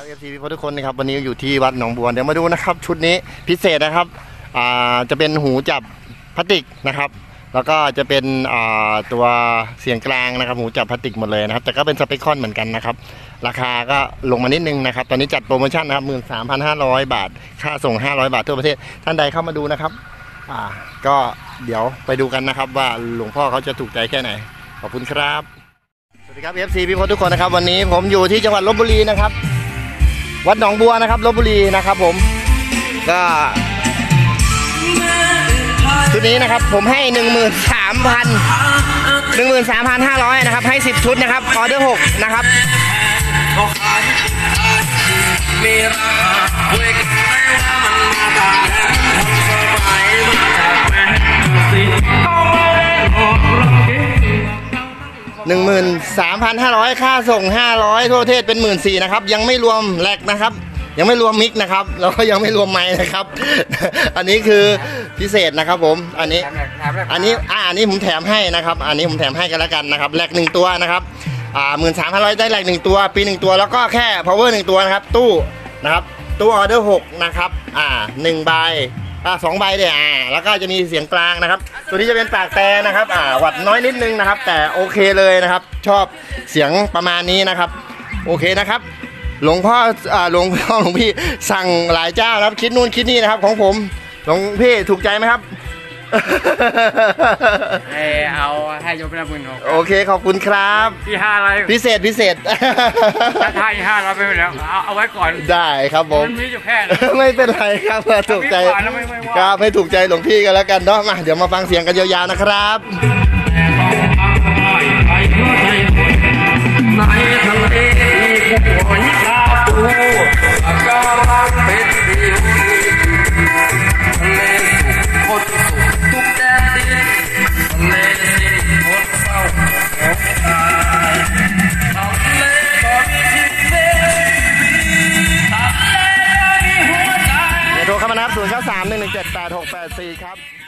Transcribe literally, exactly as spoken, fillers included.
เอฟซีพี่ทุกคนนะครับวันนี้อยู่ที่วัดหนองบัวเดี๋ยวมาดูนะครับชุดนี้พิเศษนะครับอ่าจะเป็นหูจับพลาสติกนะครับแล้วก็จะเป็นอ่าตัวเสียงกลางนะครับหูจับพลาสติกหมดเลยนะครับแต่ก็เป็นสเปคคอนเหมือนกันนะครับราคาก็ลงมานิดนึงนะครับตอนนี้จัดโปรโมชั่นนะครับหมื่นสามพันห้าร้อยบาทค่าส่งห้าร้อยบาททั่วประเทศท่านใดเข้ามาดูนะครับอ่าก็เดี๋ยวไปดูกันนะครับว่าหลวงพ่อเขาจะถูกใจแค่ไหนขอบคุณครับสวัสดีครับ เอฟ ซี พี่พทุกคนนะครับวันนี้ผมอยู่ที่จังหวัดลพบุรีนะครับวัดหนองบัวนะครับลพบุรีนะครับผมก็ชุดนี้นะครับผมให้ หนึ่งหมื่นสามพัน หนึ่งหมื่นสามพันห้าร้อย นะครับให้สิบชุดนะครับออเดอร์หกนะครับหนึ่งหมื่นสามพันห้าร้อยค่าส่งห้าร้อยทั่วประเทศเป็น หนึ่งหมื่นสี่พัน นะครับยังไม่รวมแลกนะครับยังไม่รวมมิกนะครับแล้วก็ยังไม่รวมไม้นะครับอันนี้คือพิเศษนะครับผมอันนี้อันนี้อ่าอันนี้ผมแถมให้นะครับอันนี้ผมแถมให้กันแล้วกันนะครับแลกหนึ่งตัวนะครับอ่าหมื่นสามพันร้อยได้แลกหนึ่งตัวปีหนึ่งตัวแล้วก็แค่ power หนึ่งตัวนะครับตู้นะครับตู้ออเดอร์หกนะครับอ่าหนึ่งใบอ่าสองใบเดี๋ยวอ่าแล้วก็จะมีเสียงกลางนะครับตัวนี้จะเป็นปากแต่นะครับอ่าวัดน้อยนิดนึงนะครับแต่โอเคเลยนะครับชอบเสียงประมาณนี้นะครับโอเคนะครับหลวงพ่ออ่าหลวงพ่อหลวงพี่สั่งหลายเจ้านะครับคิดนู่นคิดนี่นะครับของผมหลวงพี่ถูกใจไหมครับให้เอาให้ยกละหมื่นหกโอเคขอบคุณครับที่ห้าอะไรพิเศษพิเศษถ้าให้ห้าเราไปแล้วเอาเอาไว้ก่อนได้ครับผมมันมีอยู่แค่ไม่เป็นไรครับถูกใจครับไม่ถูกใจหลวงพี่กันแล้วกันเนาะมาเดี๋ยวมาฟังเสียงกันยาวๆนะครับในทะเลมีหอยคาปูอากาศเป็นดีทะเลสุขคนสุขทุกแดนดินทะเลสิ้นคนเศร้าของตายทะเลก็มีชีวิตทะเลก็มีหัวใจเดี๋ยวโทรเข้ามานะครับศูนย์ เก้า สาม หนึ่ง หนึ่ง เจ็ด แปด หก แปด สี่ครับ